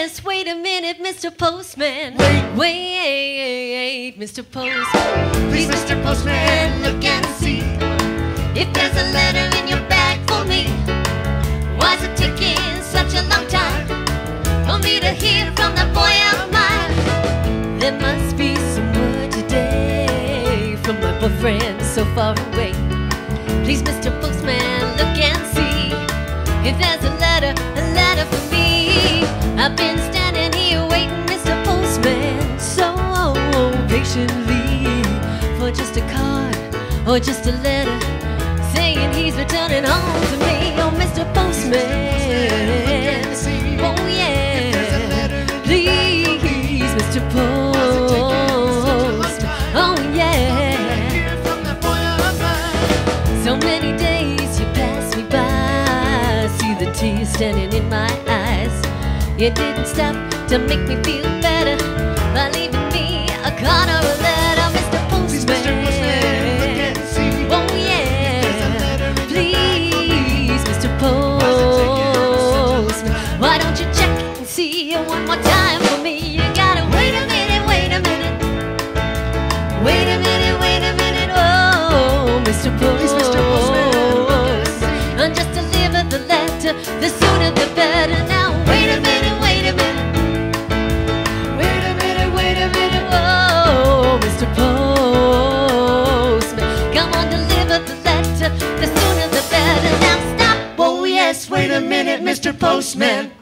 yes, wait a minute, Mr. Postman. Wait, Mr. Postman. Please, Mr. Postman, look and see if there's a letter in your bag for me. Why's it taking such a long time for me to hear from the boy of mine? There must be some word today from my boyfriend so far away. Please, Mr. Postman, look and see if there's a letter for me. I've been standing here waiting, Mr. Postman, so patiently for just a card or just a letter saying he's returning home to me. Oh, Mr. Postman, oh yeah, please, Mr. Postman, oh yeah. So many days you pass me by, see the tears standing in my eyes. You didn't stop to make me feel better by leaving me a card or a letter, Mr. Postman. Oh yeah, please, Mr. Postman, why don't you check and see one more time for me? You gotta wait a minute, wait a minute, wait a minute, wait a minute. Oh, Mr. Postman, just deliver the letter, the sooner the better. Now wait a minute, wait a minute, wait a minute, wait a minute. Oh, Mr. Postman, come on, deliver the letter, the sooner the better. Now stop. Oh yes, wait a minute, Mr. Postman.